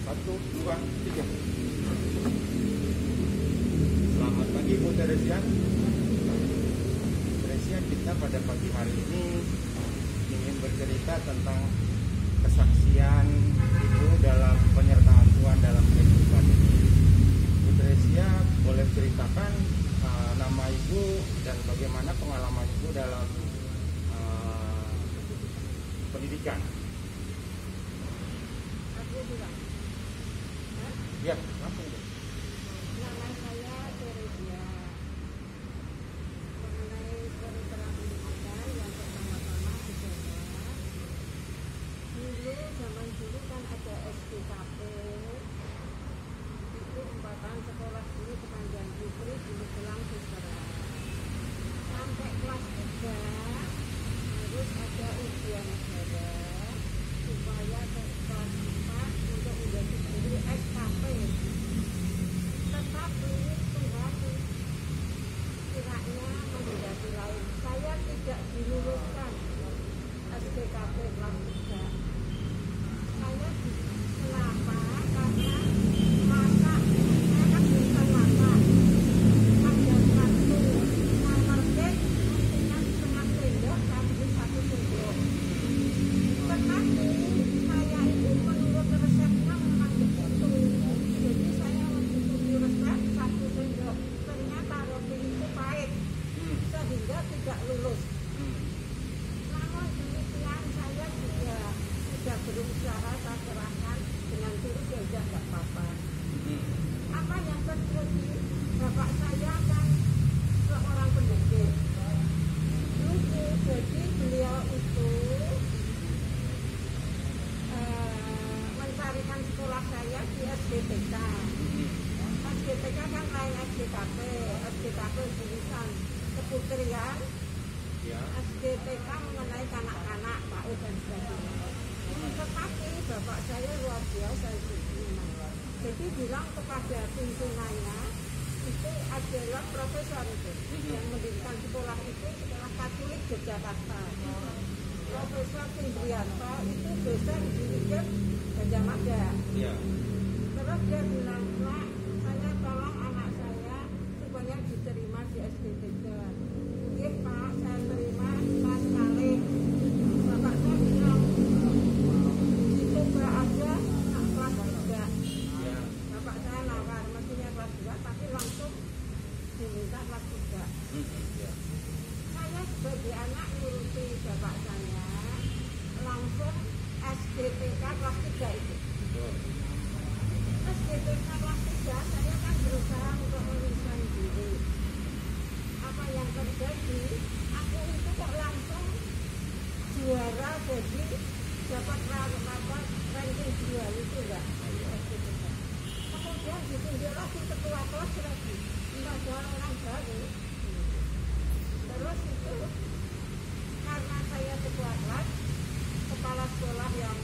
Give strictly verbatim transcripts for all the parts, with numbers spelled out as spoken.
Satu, dua, tiga. Selamat pagi Bu Teresia. Teresia, kita pada pagi hari ini ingin bercerita tentang kesaksian Ibu dalam penyertaan Tuhan dalam kehidupan ini. Bu Teresia, boleh ceritakan uh, nama Ibu dan bagaimana pengalaman Ibu dalam uh, pendidikan? Aku bilang, Ya, langsung Bu. nama saya Teresia. Mengenai cerita pendidikan yang pertama-tama adalah dulu zaman dulu kan ada S D K P, itu umpatan sekolah dulu kepanjang putri dulu pulang sesera sampai kelas tiga harus ada ujian negara supaya ke kelas empat untuk menjadi guru S K P. Tetapi Tuhan kiranya menghendaki lain, saya tidak diluluskan S D K P kelas tiga. Saya kenapa? Karena masa saya kan bukan masa ada satu nomor cek dengan setengah sendok sampai satu sendok. Tetapi saya itu menurut resepnya memang begitu. Jadi saya mengikuti resep satu sendok. Ternyata roti itu pahit sehingga tidak lulus. Namun demikian saya juga sudah berusaha, saya serahkan dengan tulus, ya sudah tidak apa-apa. Apa yang terjadi? Bapak saya kan seorang pendidik. Lucu, jadi beliau itu eh, mencarikan sekolah saya di S D T K. S D T K kan lain S D K P, S D K P jurusan keputrian, Ya. S D T K mengenai kanak-kanak, PAUD dan sebagainya. Tetapi bapak saya luar biasa itu. Jadi bilang kepada pimpinannya, itu adalah profesor itu yang mendirikan sekolah itu, sekolah Katolik Yogyakarta. Profesor Indrianto itu dosen di U G M Gajah Mada. Ya. Terus dia bilang, Pak, saya tolong anak saya supaya diterima di S D T K. Oke Pak, saya terima pas kali. Bapak saya bilang, dicoba aja nak kelas tiga. Ya. Bapak saya nawar, mestinya kelas dua, tapi langsung diminta kelas tiga. Ya. Saya sebagai anak nuruti bapak saya, langsung S D T K kelas tiga itu. Betul. S D T K kelas tiga, saya kan berusaha untuk meluluskan diri. Apa yang terjadi, aku itu kok langsung juara, jadi dapat rapat ranking dua itu enggak? S D T K. Kemudian ditunjuk lagi ketua kelas lagi, ada orang baru. Terus itu karena saya ketua kelas, kepala sekolah yang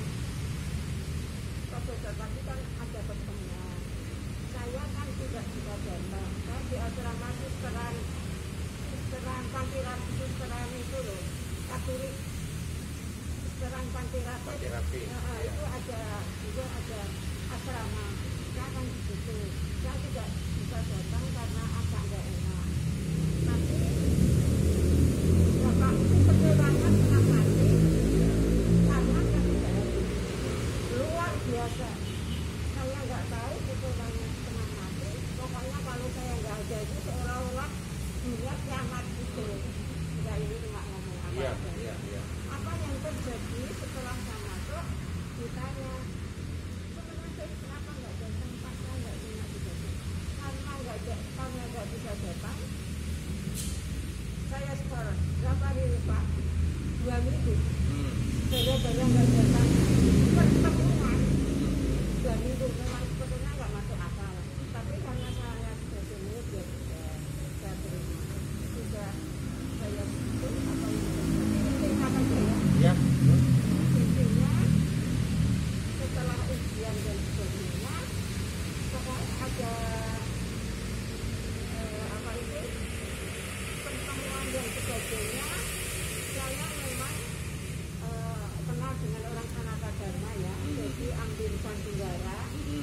profesor tadi kan ada pertemuan. Saya kan tidak bisa datang. Saya di asrama susteran, susteran Pantirati, susteran itu loh, Katolik, susteran Pantirati. Pantirati. Nah, Ya. itu ada juga ada asrama. Saya kan di situ. Saya tidak bisa datang karena agak nggak enak. Tapi bapak itu kecewanya setengah mati karena saya tidak hadir. Luar biasa. Saya nggak tahu kecewanya setengah mati. Pokoknya kalau saya nggak ada itu seolah-olah dunia kiamat gitu. Enggak, ini cuma ngomong apa Iya, aja. iya, iya. Apa yang terjadi setelah saya masuk? Ditanya, sebenarnya kenapa nggak datang? Pak, saya nggak bisa datang. Karena nggak ada- karena nggak bisa datang. Saya sekolah berapa hari Pak? Dua minggu. Hmm. Gara-gara nggak datang pertemuan dua minggu, memang sebetulnya nggak masuk akal. Tapi karena saya sudah senior, ya sudah saya terima. Sudah saya itu apa yang terjadi. Intinya apa ya? Ya. Intinya setelah ujian dan sebagainya, pokoknya ada eh, apa itu pertemuan dan sebagainya. Saya memang eh, kenal dengan orang Sanata Dharma ya, jadi ambil Sandigara.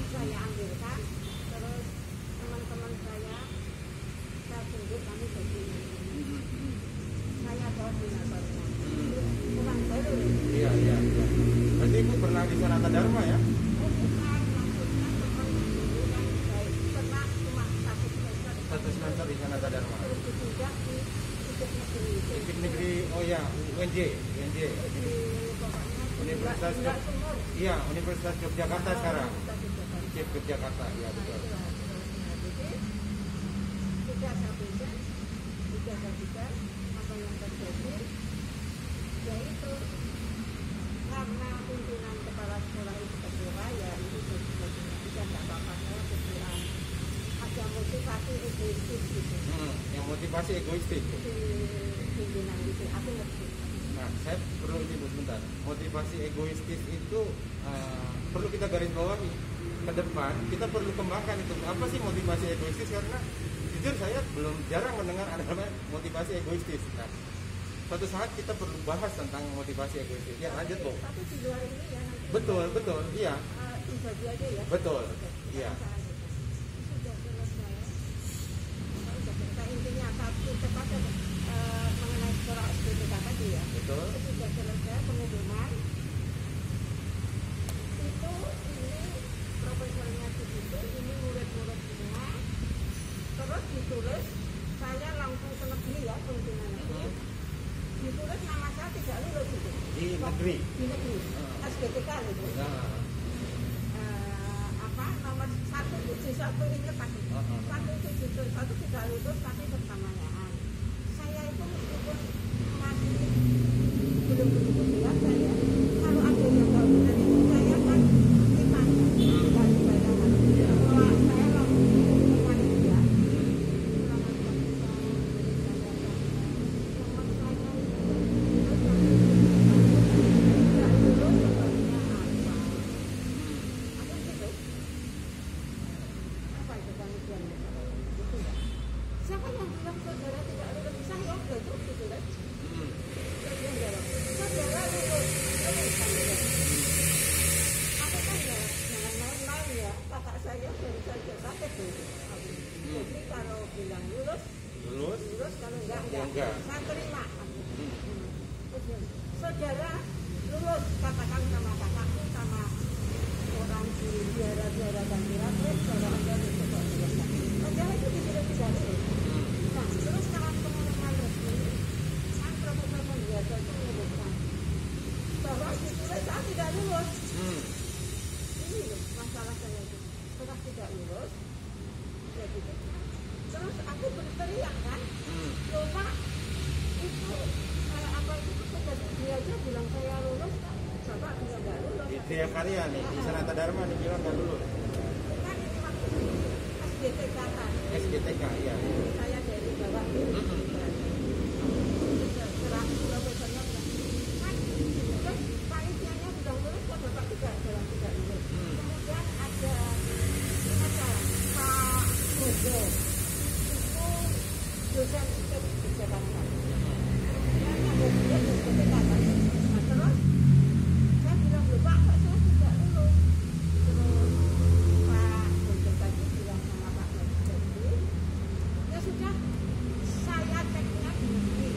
Belum pernah di Sanata Dharma ya? Oh, bukan, maksudnya teman dulu kan baik pernah cuma satu semester. Satu semester di Sanata Dharma. Terus dipindah di Bukit Negeri. Bukit Negeri, oh ya, U N J, U N J. Di pokoknya di Universitas Bunda Jog- Sumur. Iya, Universitas Yogyakarta Oh, sekarang. Universitas Yogyakarta. U N J Yogyakarta, ya Nah, betul. itulah terusnya. Jadi tidak sabisan, tidak sabisan apa yang terjadi, yaitu karena pimpinan kepala sekolah itu kecewa, ya itu sebetulnya tidak ada apa-apa, saya pikiran ada motivasi egoistis gitu Hmm, yang motivasi egoistis. di pimpinan itu, aku ngerti. Nah, saya perlu ini Bu, sebentar. Motivasi egoistis itu uh, perlu kita garis bawahi ke depan. Kita perlu kembangkan itu. Apa sih motivasi egoistis? Karena jujur saya belum jarang mendengar ada namanya motivasi egoistis. Nah, suatu saat kita perlu bahas tentang motivasi egoistis. Ya, lanjut Bu. Tapi di luar ini ya nanti Betul, betul, iya, uh, dibagi aja ya. betul, Oke, iya. kita lanjutkan. Sudah selesai. Sudah selesai. Intinya satu kepada uh, mengenai sekolah S D T K tadi ya. Betul. Sudah selesai pengumuman. Itu ini profesornya di situ, ini murid-murid semua. Terus ditulis, saya langsung ke negeri ya, pimpinan negeri. Ditulis nama saya tidak lulus itu. Di negeri. Di negeri. Ah. S D T K itu. Nah, Eh, apa nomor satu tujuh satu ini pasti Ah, ah. satu tujuh satu tidak lulus tapi pertanyaan saya itu meskipun masih belum begitu biasa ya kalau ada yang nggak benar itu saya kan pasti tanya tidak dibayarkan bahwa saya langsung panitia selamat pagi Pak nomor saya tidak lulus sebabnya apa aku gitu apa itu panitia gitu ya siapa yang bilang saudara tidak lulus saya udah itu gitu kan hmm, dia jawab saudara lulus lulus saudara aku kan ya jangan main-main ya kakak saya baru saja sakit tuh jadi kalau bilang lulus lulus. lulus kalau enggak Ya, enggak enggak. saya terima aku. Hmm. Terus dia, saudara lulus katakan sama kakakku sama orang di biara-biara dan terus saudara anda lulus kok lulus saudara itu tidak bisa lulus Hmm. nah terus sekarang pengumuman resmi kan profesor Mendiata itu mengumumkan bahwa ditulis saya tidak lulus Hmm. ini loh masalah saya itu setelah tidak lulus ya gitu terus aku berteriak kan Hmm. loh Pak itu kayak apa itu tuh sudah dia aja bilang saya lulus bapak bilang nggak lulus Di Tria Karya nih, di Sanata Dharma nih bilang nggak lulus. kan ini maksudnya S D T K kan S G T K, iya. saya dari bawah serah profesornya bilang kan terus panitianya bilang lulus kok bapak tidak bilang tidak lulus kemudian ada ada Pak Bogo itu dosen itu di Jakarta kemudian ada dia di S D T K kan nah terus saya bilang loh Pak kok saya tidak lulus terus Pak Bogo tadi bilang sama Pak Bogo ya sudah saya ceknya di negeri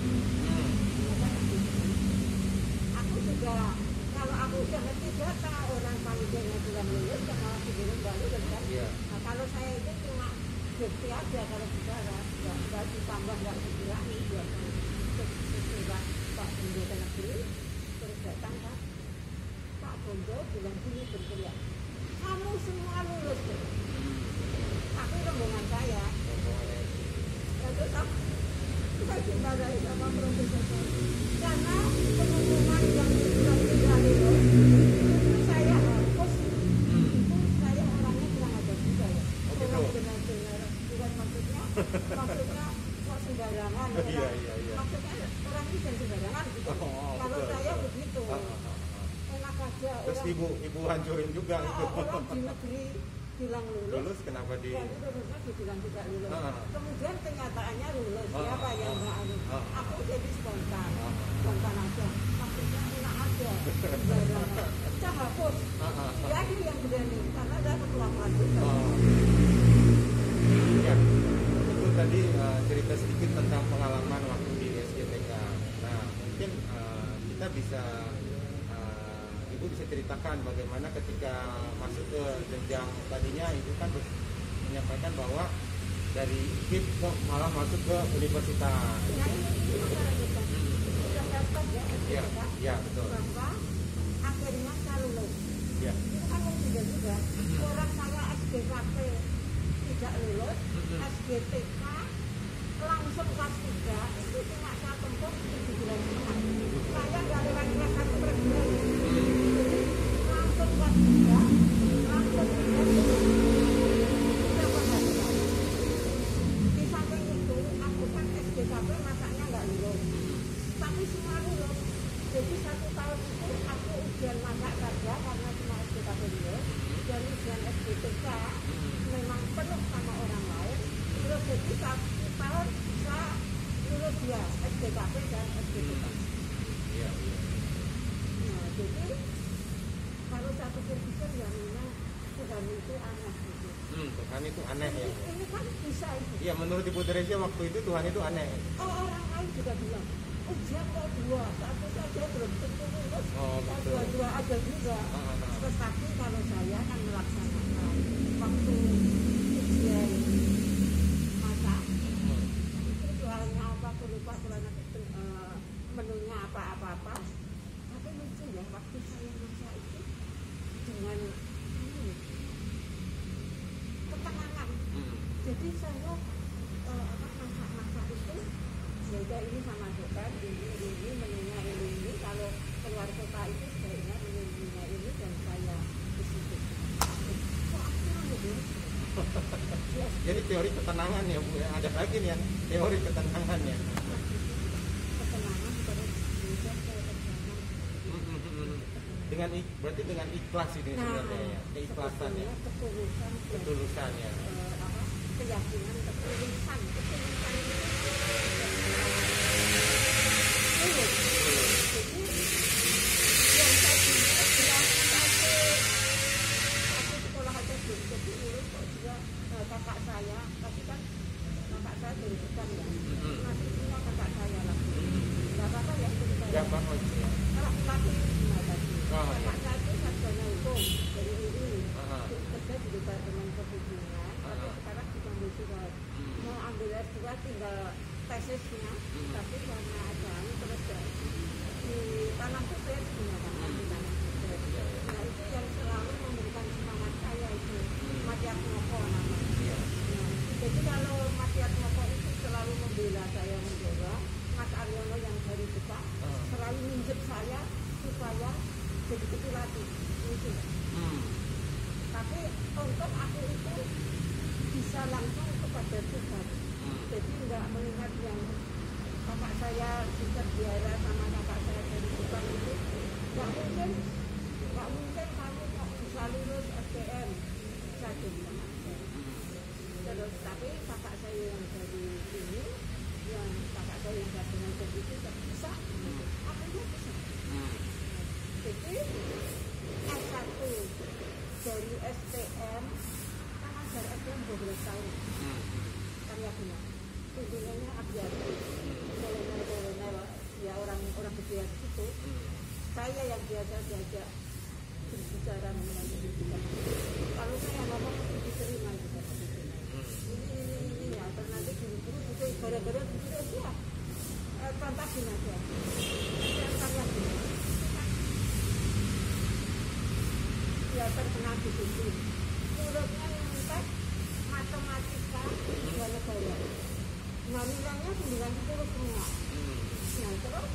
aku juga kalau aku udah ngerti data orang panitianya bilang lulus yang malah dibilang nggak lulus kan Iya. nah kalau saya itu cuma bukti aja kalau bicara nggak nggak ditambah nggak dikurangi biar sesudah Pak Bondo ke negeri terus datang kan Pak Bondo bilang gini berteriak kamu semua lulus deh aku rombongan saya lalu sama saya dimarahi sama profesor karena pengumuman yang bilang tidak lulus itu saya hapus itu saya orangnya kurang ajar juga ya Oh, gitu. orang benar-benar bukan maksudnya maksudnya kok sembarangan ya Iya, kan? iya, iya. maksudnya orang ini jangan sembarangan gitu Oh, oh, kalau betul, saya betul. begitu Ah, ah, ah. enak aja Terus orang ibu ibu hancurin juga Ah, itu. orang di negeri bilang lulus Lulus kenapa di ya itu lulusnya dibilang tidak lulus Ah. kemudian kenyataannya lulus Ah, siapa yang ah, nggak lulus ah. aku jadi spontan Ah. spontan aja maksudnya enak aja sembarangan saya hapus Ah, ah, ah. dia ini yang berani karena saya ketua kelas juga Oh. Ya, itu tadi uh, cerita sedikit tentang pengalaman waktu di S G T K. Nah, mungkin uh, kita bisa uh, ibu bisa bisa ceritakan bagaimana ketika masuk ke jenjang tadinya itu kan menyampaikan bahwa dari I P I kok malah masuk ke universitas. Nah ini ini masalah kita sudah dapat ya S D K Iya, iya betul. bahwa akhirnya saya lulus. Iya. Itu kan yang juga juga orang saya S D K P tidak lulus, S D T K langsung kelas tiga itu cuma saya tempuh tujuh bulan setengah. Saya nggak lewat kelas satu kelas dua, jadi langsung kelas tiga, langsung tiga berapa hari? Di samping itu aku kan S D K P masaknya nggak lulus, tapi semua lulus. Jadi satu tahun itu aku ujian masak saja karena cuma S D K P lulus, dan ujian S D T K memang penuh sama orang lain. Terus jadi satu tahun bisa lulus dua S D K P dan S D T K. Iya, iya. Nah jadi kalau saya pikir-pikir ya memang Tuhan itu aneh gitu. Hmm, Tuhan itu aneh ya. Ini, ini kan bisa itu. Iya, menurut Ibu Teresia waktu itu Tuhan itu aneh. Oh orang lain juga bilang ujian kok dua, satu saja belum tentu lulus. Oh, betul. Dua-dua aja juga. Ah, ah, ah. Tetapi kalau saya kan melaksanakan waktu ujian masak itu jualnya apa aku lupa soalnya itu eh, menunya apa-apa-apa. Tapi lucu ya waktu saya masak itu dengan ini, ketenangan. Hmm. Jadi saya eh, apa masak-masak itu ya udah ini sama masukkan ini ini menunya ini ini kalau keluar kota itu sebaiknya menunya ini dan saya di situ. Kok akhirnya gitu? Yes. Jadi teori ketenangan ya Bu, ya. Ada lagi nih ya, teori ketenangan ya. Ketenangan terus bisa saya kerjakan. Dengan ik- berarti dengan ikhlas ini sebenarnya ya, keikhlasan ya, sebetulnya ketulusan dan, ketulusan ya. eh, apa keyakinan ketulusan ketulusan itu tulus. Jadi yang tadi bilang satu satu sekolah aja belum jadi lulus kok juga eh, kakak saya tapi kan kakak saya dari depan ya masih punya kakak saya lagi nggak apa-apa ya itu saya Ya Bang Oji ya. kalau laki gimana tadi Oh, kakak saya itu sarjana hukum dari U I Aha. kerja di Departemen Perhubungan tapi Aha. sekarang sedang bersurat mau ambil S dua tinggal tesisnya tapi karena ada anu terus ya di tanah kutip punya tanah di tanah kutip. Nah itu yang selalu memberikan semangat saya itu Matyat Moko namanya. Nah, jadi kalau Matyat Moko itu selalu membela saya mendorong Mas Aryono yang dari Jepang selalu minjem saya supaya jadi ketulatih itu. Hmm. Tapi untuk aku itu bisa langsung kepada Tuhan. Jadi nggak melihat yang kakak saya bisa biara sama kakak saya dari Jepang itu nggak mungkin nggak mungkin kamu kok bisa lulus S D M saja sama saya. Terus tapi kakak saya yang dari sini yang kakak saya yang dari dengan itu tidak bisa akhirnya bisa. Jadi S satu dari S T M kan ajar S T M dua belas tahun kan ya benar tuntungannya akhir-akhir kolonel-kolonel ya orang-orang gede di situ saya yang biasa diajak berbicara mengenai pendidikan kalau saya ngomong itu diterima juga ini ini ini ya nanti guru-guru itu gara-gara guru ya eh, kontakin aja saya karya gini ya terkenal di situ mulutnya yang tek matematika dua negara nah nilainya sembilan puluh semua nah terus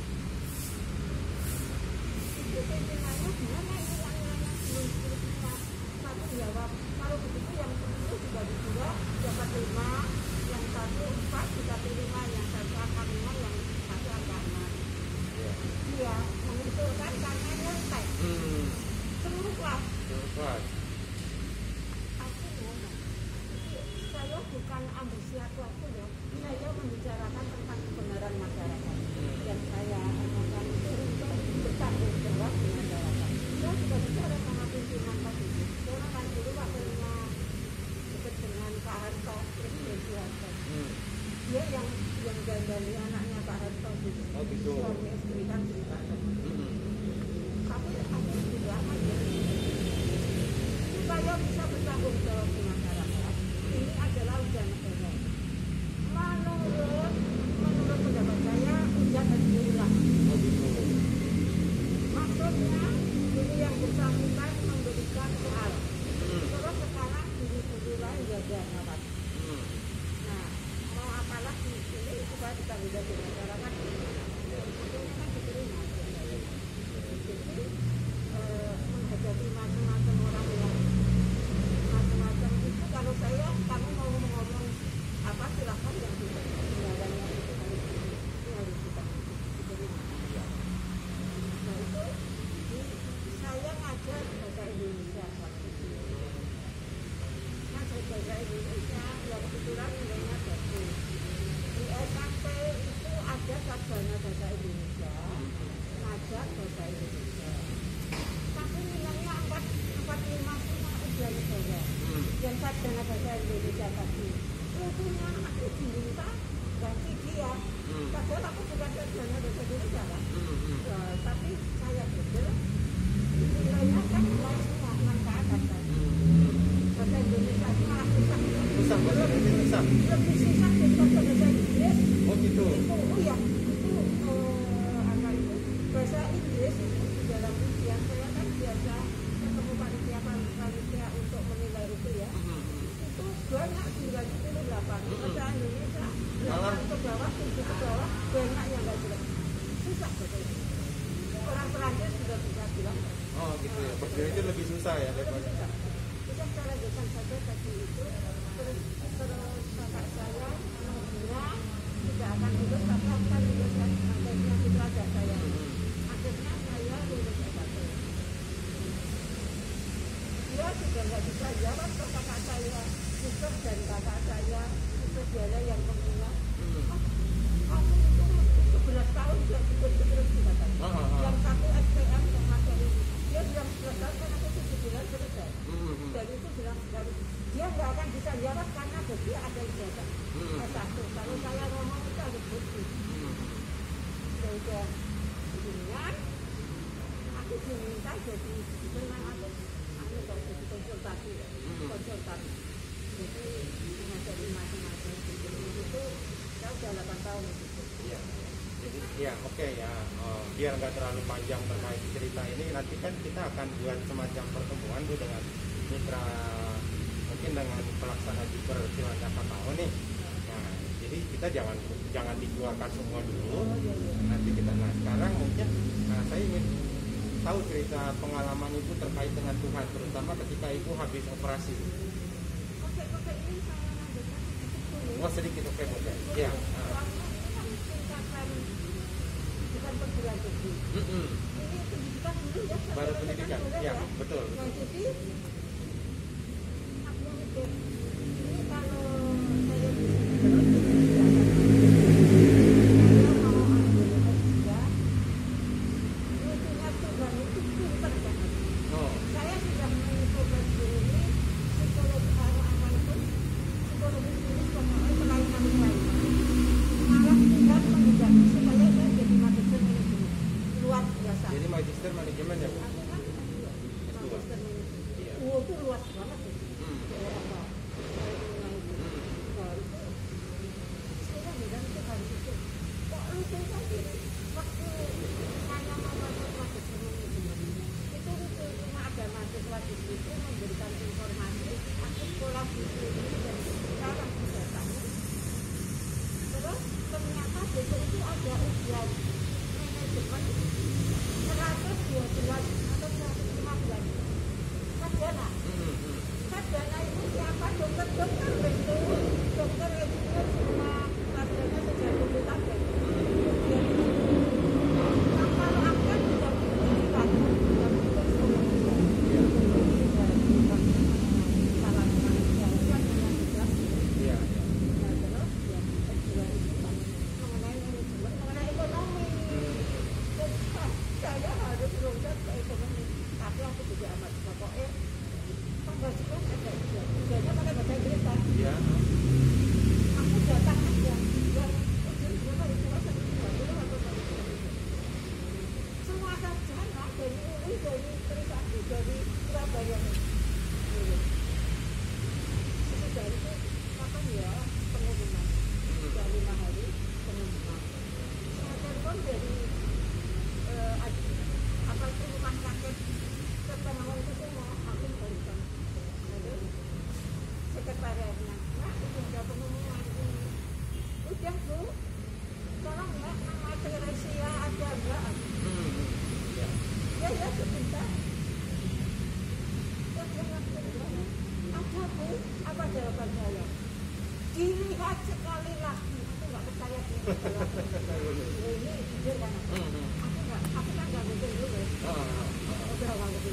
itu pimpinannya gimana ini yang nilainya sembilan puluh semua satu jawab kalau begitu yang sepuluh juga dua dapat lima yang satu empat dikasih lima yang satu akan lima yang satu akan enam iya mengusulkan karena nyontek seluruh kelas Kelas. aku ngomong saya bukan ambisi aku aku ya saya membicarakan tentang kebenaran masyarakat yang saya omongkan itu untuk bertanggung jawab di masyarakat saya juga bicara sama pimpinan tadi karena kan dulu wakilnya dekat dengan Pak Harto Presiden Soeharto dia yang yang gandani anaknya Pak Harto gitu Oh gitu. suami istri kan cerita tapi aku tanggung jawab di masyarakat ini adalah ujian negara. Menurut menurut pendapat saya ujian harus diulang. Maksudnya ini yang bersangkutan memberikan soal. Terus sekarang guru-guru lain juga ngawat. Nah, mau apa lagi ini supaya ditanggung jawab di masyarakat. Maksudnya kan diterima. Jadi eh, menghadapi macam-macam orang yang macam-macam itu, kalau saya kamu mau ngomong apa silahkan yang tidak kendalanya itu harus itu harus kita diterima. Nah itu di, saya ngajar bahasa Indonesia waktu itu. Ngajar bahasa Indonesia ya kebetulan nilainya bagus. Di S M P itu ada sarjana bahasa Indonesia, ngajar bahasa Indonesia. Tapi nilainya empat empat lima cuma ujian negara. Yang sarjana bahasa Indonesia tadi. Tentunya aku diminta ganti dia. Padahal aku bukan sarjana bahasa Indonesia kan. Nah, tapi saya betul nilainya kan mulai semua enam ke atas kan. Bahasa Indonesia itu malah susah. Susah bahasa Indonesia susah. Lebih susah daripada bahasa Inggris. Oh gitu. Itu oh ya itu eh, apa itu bahasa Inggris itu di dalam ujian saya kan biasa ketemu panitia panitia untuk menilai itu ya. Itu banyak sembilan puluh delapan. Bahasa Indonesia delapan ke bawah, tujuh ke bawah, banyak yang nggak jelas. Susah bahasa Inggris. Orang Perancis sudah bisa bilang. Oh gitu ya. Berarti lebih susah ya daripada. Kita cara depan saja tadi itu terus terus kakak saya mengira tidak akan lulus tapi akan lulus kan akhirnya itu aja saya. Akhirnya saya lulus S satu. Dia sudah nggak bisa jawab ke kakak saya, suster dan kakak saya, suster dia yang pembina. Oh, kamu itu sebelas tahun sudah terus dikatakan. Yang satu S P M termasuk ini. Dia bilang sebelas tahun kan aku tujuh bulan selesai. Dan itu bilang sekali. Dia nggak akan bisa jawab karena dia ada ijazah S satu. Kalau saya ngomong itu harus bukti. Ya udah, kemudian aku diminta jadi memang aku aku kalau jadi konsultasi, konsultasi. Jadi mengajari macam-macam itu saya udah delapan tahun itu. Iya. Jadi ya oke okay, ya uh, biar nggak terlalu panjang terkait cerita ini, nanti kan kita akan buat semacam pertemuan tuh dengan mitra, mungkin dengan pelaksana Jipper Cilacap Patao nih. Nah jadi kita jangan jangan dikeluarkan semua dulu. Nanti kita nah sekarang mungkin nah, saya ingin tahu cerita pengalaman ibu terkait dengan Tuhan, terutama ketika ibu habis operasi. Oke oke ini saya lanjutkan sedikit dulu. Oh sedikit oke okay, oke. Ya. Bukan perguruan tinggi. Mm-hmm. Ini pendidikan dulu ya. Baru pendidikan, ya, ya betul. Nah jadi aku mikir ini kalau saya bisa terus saya mau ambil S tiga, lucunya Tuhan itu pintar banget. Oh. Saya sudah mencoba ini psikologi apa itu psikologi ini pemahaman kelainan kelainan. Malah Tuhan menghidupkan supaya saya jadi magister manajemen luar biasa. Jadi magister manajemen ya Bu? Aku kan iya, magister manajemen. Iya. Oh itu luas banget ya. Hmm. Kayak apa? Kayak itu. Nah itu saya bilang itu harus itu. Kok lucu tadi waktu saya mau masuk magister manajemen itu lucu cuma ada mahasiswa di situ memberikan informasi. Aku sekolah di sini dan sekarang sudah tahu. Terus ternyata besok itu ada ujian manajemen seratus dua belas atau seratus lima belas sarjana. Sarjana itu siapa? Dokter-dokter betul, dokter engineer semua sarjana sejak dulu sampai ujian itu. Nah kalau akan sudah pendidikan, sudah pendidikan salah manusia itu yang jelas. Iya. Nah terus ya S dua itu mengenai manajemen, mengenai ekonomi. Saya harus lulus ke ekonomi, tapi aku juga amat pokoknya tanggal sekian ada ujian, ujiannya pakai bahasa Inggris kan? Iya. Aku datang aja, dan ujian berapa itu masa tiga puluh atau satu semua sarjana dari U I, dari Trisakti, dari Surabaya. lihat sekali lagi, aku nggak percaya dia. Ini jujur kan? Aku nggak, aku kan nggak betul dulu. Udah nggak betul.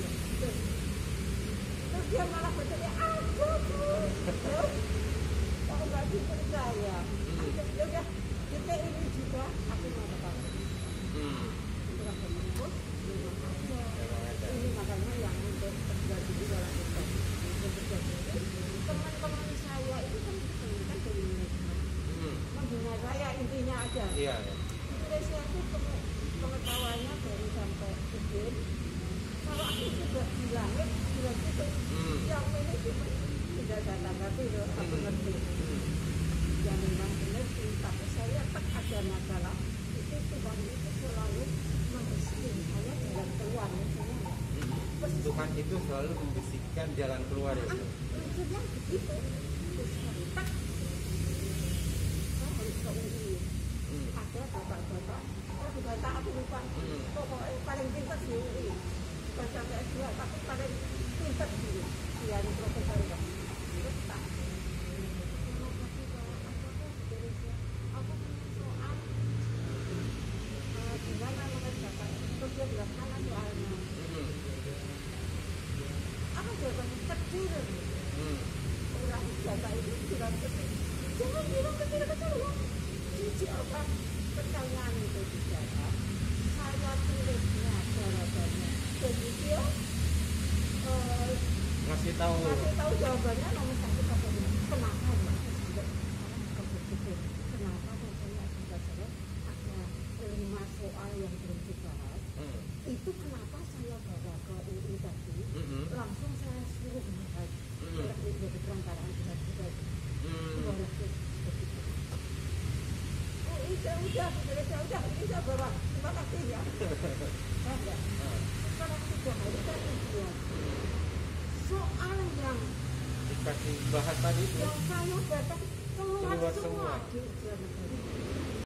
Terus dia malah bertanya, aku tuh, kalau nggak dipercaya, ya udah, detik ini juga aku mau ketahui. Setelah menyebut, ini makanya yang untuk terjadi di dalam hutan. Teman-teman saya itu kan kebanyakan dari Indonesia, menghina saya intinya aja. Iya. Indonesia itu pengetahuannya dari sampai kecil. Kalau aku juga bilang, bilang gitu, yang ini cuma tidak saya tanggapi loh, aku ngerti. Yang memang mengerti, tapi saya tak ada masalah. Itu Tuhan itu selalu membersihkan saya jalan keluar semua. Tuhan itu selalu membisikkan jalan keluar ya. Maksudnya begitu. Terus tak. Saya harus ke U I. Ada bapak-bapak. Oh, di bapak aku lupa. Pokoknya paling pintar di U I. Bukan sampai S dua, tapi paling pintar dulu. Dia di profesor ya. Terus tak. Terima kasih Pak. Aku punya soal. Gimana mengerjakan? Terus dia bilang mana soalnya? Apa jawabannya kecil? Orang jasa itu bilang kecil. Jangan bilang kecil-kecil ya. Jujur apa? Pertanyaan itu bicara. Saya tulisnya jawabannya. Jadi dia uh, ngasih tahu. Ngasih tahu jawabannya nomor satu katanya. Kenapa ya? Sekarang berpikir kenapa rasanya sudah selesai ada lima soal yang belum dibahas. Hmm. Itu kenapa saya bawa ke U I tadi, mm-hmm. langsung saya suruh bahas mm-hmm. jadi perantara kita juga udah begitu. Oh udah udah udah udah ini saya bawa, terima kasih ya. Enggak. Sekarang sudah hari kedua soal yang dikasih bahas tadi itu yang saya datang keluar, keluar semua, semua.